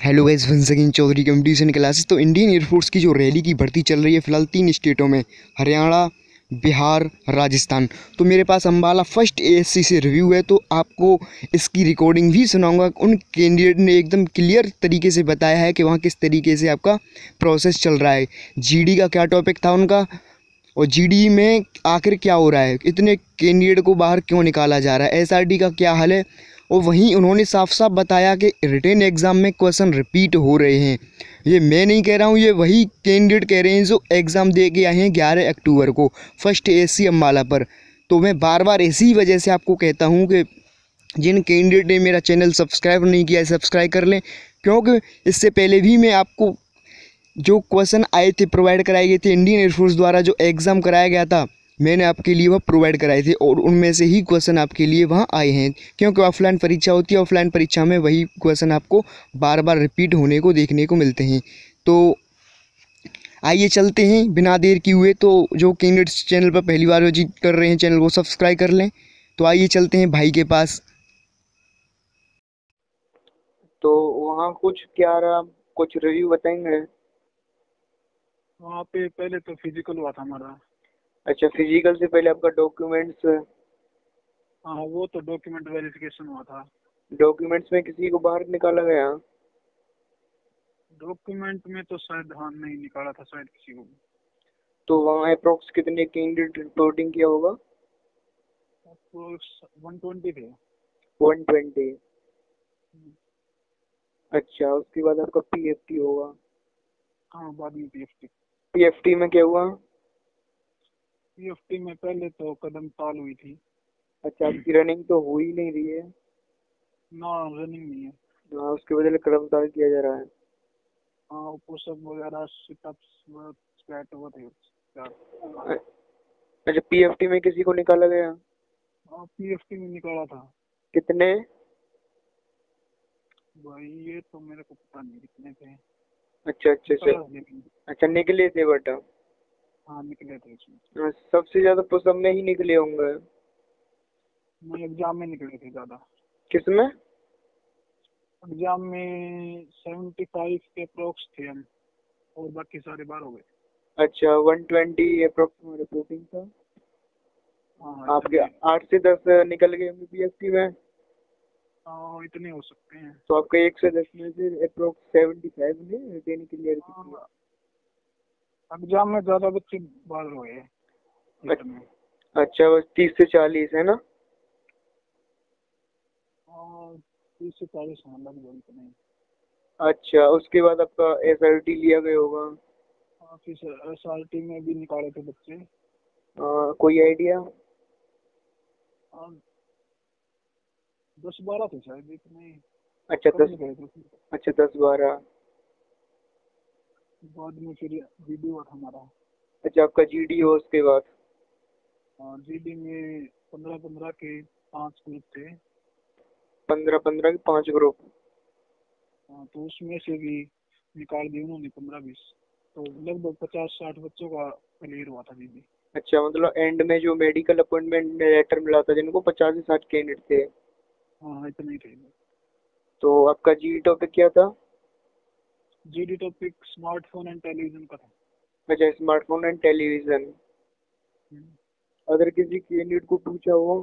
Hello guys, once again Chaudhary competition classes. तो Indian air force की जो रैली की भर्ती चल रही है फ़िलहाल 3 स्टेटों में, हरियाणा, बिहार, राजस्थान। तो मेरे पास अम्बाला फर्स्ट एएससी से रिव्यू है, तो आपको इसकी रिकॉर्डिंग भी सुनाऊंगा। उन कैंडिडेट ने एकदम क्लियर तरीके से बताया है कि वहाँ किस तरीके से आपका प्रोसेस चल रहा है, जीडी का क्या टॉपिक था उनका, और जीडी में आखिर क्या हो रहा है, इतने कैंडिडेट को बाहर क्यों निकाला जा रहा है, एसआरडी का क्या हाल है। और वहीं उन्होंने साफ साफ बताया कि रिटेन एग्ज़ाम में क्वेश्चन रिपीट हो रहे हैं। ये मैं नहीं कह रहा हूँ, ये वही कैंडिडेट कह रहे हैं जो एग्ज़ाम दे के आए हैं 11 अक्टूबर को फर्स्ट एएससी अम्बाला पर। तो मैं बार बार इसी वजह से आपको कहता हूँ कि जिन कैंडिडेट ने मेरा चैनल सब्सक्राइब नहीं किया है सब्सक्राइब कर लें, क्योंकि इससे पहले भी मैं आपको जो क्वेश्चन आए थे प्रोवाइड कराए गए थे इंडियन एयरफोर्स द्वारा, जो एग्ज़ाम कराया गया था मैंने आपके लिए वह प्रोवाइड कराए थे, और उनमें से ही क्वेश्चन आपके लिए वहाँ आए हैं। क्योंकि ऑफलाइन परीक्षा होती है, ऑफलाइन परीक्षा में वही क्वेश्चन आपको बार बार रिपीट होने को देखने को मिलते हैं। तो आइए चलते हैं बिना देर किए हुए। तो जो कैंडिडेट्स चैनल पर पहली बार विजिट कर रहे हैं, चैनल को सब्सक्राइब कर लें। तो आइए चलते हैं भाई के पास। तो वहाँ कुछ क्या रहा, कुछ रिव्यू बताएंगे। वहाँ पे पहले तो फिजिकल हुआ था हमारा। अच्छा, फिजिकल से पहले आपका डॉक्यूमेंट्स। हाँ, वो तो डॉक्यूमेंट वेरिफिकेशन हुआ था। डॉक्यूमेंट्स में किसी को बाहर निकाला गया? डॉक्यूमेंट में तो शायद हाँ नहीं निकाला था शायद किसी को। तो वहाँ अप्रोक्स कितने कैंडिडेट रिपोर्टिंग किया होगा? आपको 120 थे। 120। अच्छा, उसके बाद आपका पीएफटी होगा। हाँ, बाद में पीएफटी। पीएफटी में क्या हुआ? पीएफटी में पहले तो कदम ताल हुई थी। अच्छा, आपकी रनिंग तो हो ही नहीं रही है। ना, रनिंग नहीं है। हाँ, उसके बदले कर्मचारी किया जा रहा है। हाँ, पुशअप वगैरह सिटअप्स स्क्वाट वो थे चार। अ- अच्छा, पीएफटी में किसी को निकाला गया? हाँ, पीएफटी में निकाला था। कितने? भाई ये तो मेरे को पता नहीं कितने थे। अच्छा अच्छा अच्छा। निकाला था लेकिन। अच्छा, निकले थे बट। हाँ, निकले थे इसमें। सबसे ज्यादा पुशअप में ही निकले होंगे। मैं एग्जाम में निकले थे ज्यादा। किसमें? एग्जाम में 75 के अप्रोक्स थे हम, और बाकी सारे बार हो गए। अच्छा, 120 अप्रोक्सीमेट रिपोर्टिंग था। हाँ आपके इतने। 8 से 10 निकल गए होंगे पीएफटी में। हाँ, इतने हो सकते हैं। तो आपका 1 से 10 में से अप्रोक्स 75 ने रिटेन क्लियर की थी। हाँ, एग्जाम में ज्यादा बच्चे बाहर हुए हैं इतने। अच्छा, बस 30 से 40 है ना? और 30 से 40 हाँ लगभग इतने। अच्छा, उसके बाद आपका एसआरटी लिया गया होगा। हाँ, फिर एसआरटी में भी निकाले थे बच्चे। कोई आइडिया? और 10-12 थे शायद इतने। अच्छा कम 10। निकले थे। अच्छा, 10-12। बाद में फिर जीडी हुआ था हमारा। अच्छा, आपका जीडी हो उसके बाद? जीडी में 15-15 के 5 ग्रुप थे। 15-15 के 5 ग्रुप। हाँ, तो उसमें से भी निकाल दिए उन्होंने 15-20। तो लगभग 50-60 बच्चों का क्लियर हुआ था दीदी। अच्छा, मतलब एंड में जो मेडिकल अपॉइंटमेंट लेटर मिला था जिनको 50 से 60 कैंडिडेट थे। हाँ, इतने ही थे। तो आपका जीडी टॉपिक क्या था? GD topic smartphone and television का था। अच्छा, स्मार्टफोन एंड टेलीविजन। हम्म। अगर किसी कैंडिडेट को पूछा हो,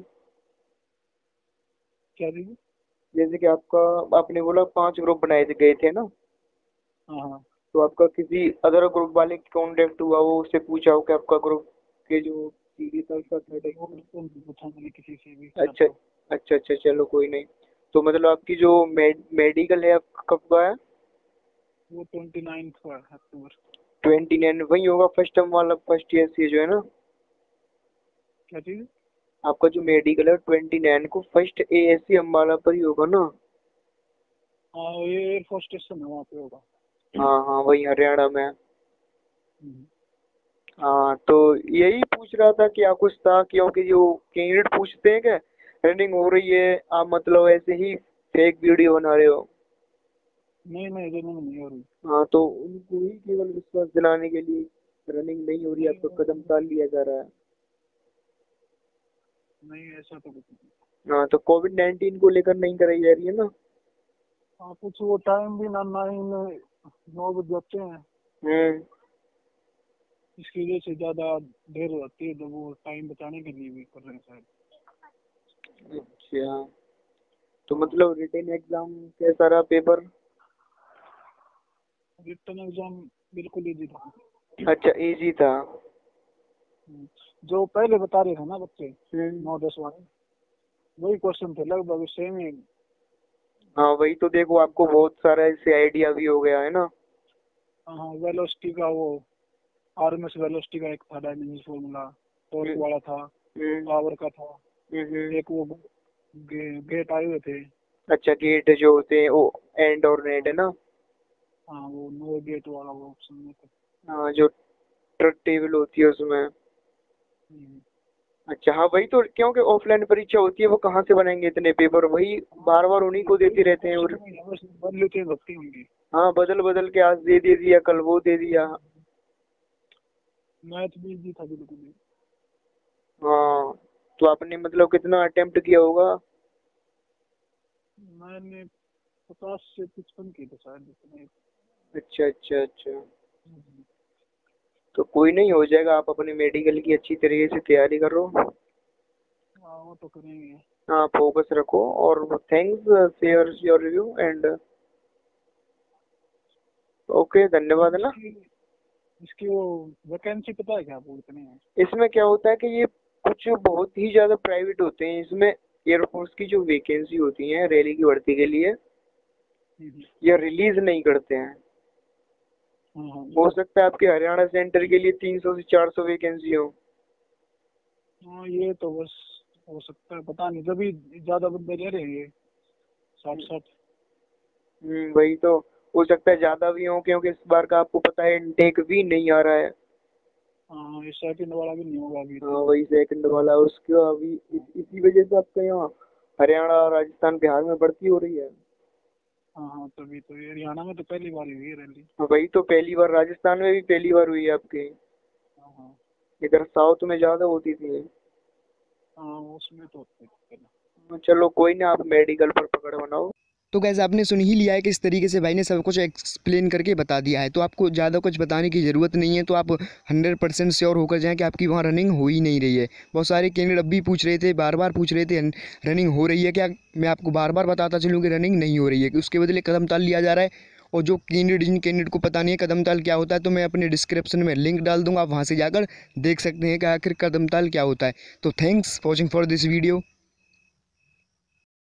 क्या दीदी? जैसे कि आपका, आपने बोला 5 ग्रुप बनाए थे गए थे ना, हाँ हाँ। तो आपका किसी अदर ग्रुप वाले कांटेक्ट हुआ हो, उससे पूछा हो कि आपका ग्रुप के जो सीडी था उसका क्या वो था? तो नहीं पूछा मैंने किसी से भी सर अच्छा तो। अच्छा अच्छा, चलो कोई नहीं। तो मतलब आपकी जो मेडिकल है आपका कब का है? वो 29 अक्टूबर। 29 वही होगा फर्स्ट टर्म वाला, फर्स्ट ईयर से जो है ना। क्या चीज? आपका जो मेडिकल है 29 को फर्स्ट एएससी अम्बाला पर ही होगा ना? हाँ, ये एयरफोर्स स्टेशन है, वहाँ पे होगा। हाँ हाँ, वही हरियाणा में है। हम्म। हाँ, तो यही पूछ रहा था कि आप कुछ था, क्योंकि जो कैंडिडेट पूछते हैं क्या रनिंग हो रही है, आप मतलब ऐसे ही फेक वीडियो बना रहे हो। नहीं नहीं, रनिंग नहीं हो रही। हाँ, तो उनको ही केवल विश्वास दिलाने के लिए रनिंग नहीं हो रही है, नहीं आपका कदम टाल लिया जा रहा है। नहीं, ऐसा तो कुछ नहीं। हाँ, तो कोविड 19 को लेकर नहीं कराई जा रही है ना? हाँ कुछ वो टाइम भी ना 9 बज जाते हैं, इसकी वजह से ज्यादा देर हो जाती है, तो वो टाइम बचाने के लिए भी कर रहे हैं शायद। अच्छा, तो मतलब रिटन एग्जाम कैसा रहा पेपर? रिटर्न एग्जाम बिल्कुल इजी था। अच्छा, इजी था। जो पहले बता रहे थे ना बच्चे 9-10 वाले, वही क्वेश्चन थे लगभग सेम ही। हाँ वही तो, देखो आपको बहुत सारा इससे आइडिया भी हो गया है ना। हाँ वेलोसिटी का वो आरएमएस वेलोसिटी का एक था डायनेमिक फॉर्मूला, टॉर्क वाला था, पावर का था, एक वो गेट आए हुए थे। अच्छा, गेट जो होते हैं वो एंड और नेट है ना? हाँ वो नो गेट वाला वो ऑप्शन में था। हाँ, जो ट्रुथ टेबल होती है उसमें। अच्छा, हाँ वही तो, क्योंकि ऑफलाइन परीक्षा होती है, वो कहाँ से बनाएंगे इतने पेपर, वही बार बार उन्हीं को देते रहते हैं। और बदल के रखती होंगी। हाँ, बदल बदल के आज दे दिया, कल वो दे दिया। मैथ भी इजी था बिल्कुल ही। हाँ, तो आपने मतलब कितना अटेम्प्ट किया होगा? मैंने 50 से 55 की थे शायद इतने। अच्छा अच्छा अच्छा, तो कोई नहीं, हो जाएगा। आप अपने मेडिकल की अच्छी तरीके से तैयारी करो। हाँ वो तो करेंगे। हाँ, फोकस रखो। और thanks, share your review and okay, धन्यवाद है ना। इसकी वो वैकेंसी पता है क्या आपको कितनी है? इसमें क्या होता है कि ये कुछ बहुत ही ज्यादा प्राइवेट होते हैं। इसमें एयरफोर्स की जो वैकेंसी होती है रैली की भर्ती के लिए, ये रिलीज नहीं करते हैं। हो सकता है आपके हरियाणा सेंटर के लिए 300 से 400 वैकेंसी हो। हाँ ये तो बस हो सकता है, पता नहीं, जब भी ज्यादा बंदे ले रहे हैं ये 60-60। वही तो, हो सकता है ज्यादा भी हो, क्योंकि इस बार का आपको पता है इनटेक भी नहीं आ रहा है। हाँ ये सेकंड वाला भी नहीं होगा अभी हाँ तो। वही सेकंड वाला, उसका अभी इसी वजह से आपका यहाँ हरियाणा, राजस्थान, बिहार में बढ़ती हो रही है। हाँ हाँ तभी तो, ये हरियाणा में तो पहली बार ही हुई है रैली। वही तो, पहली बार राजस्थान में भी पहली बार हुई है आपके। हाँ हाँ। इधर साउथ में ज्यादा होती थी। हाँ उसमें तो होते थे। चलो कोई ना, आप मेडिकल पर पकड़ बनाओ। तो गैस आपने सुन ही लिया है कि इस तरीके से भाई ने सब कुछ एक्सप्लेन करके बता दिया है, तो आपको ज़्यादा कुछ बताने की ज़रूरत नहीं है। तो आप 100% श्योर होकर जाएं कि आपकी वहाँ रनिंग हो ही नहीं रही है। बहुत सारे कैंडिडेट अब भी पूछ रहे थे, बार बार पूछ रहे थे रनिंग हो रही है क्या। मैं आपको बार बार बताता चलूँ कि रनिंग नहीं हो रही है, कि उसके बदले कदम ताल लिया जा रहा है। और जो जिन कैंडिडेट को पता नहीं है कदम ताल क्या होता है, तो मैं अपने डिस्क्रिप्शन में लिंक डाल दूँगा, आप वहाँ से जाकर देख सकते हैं कि आखिर कदम ताल क्या होता है। तो thanks watching for this video.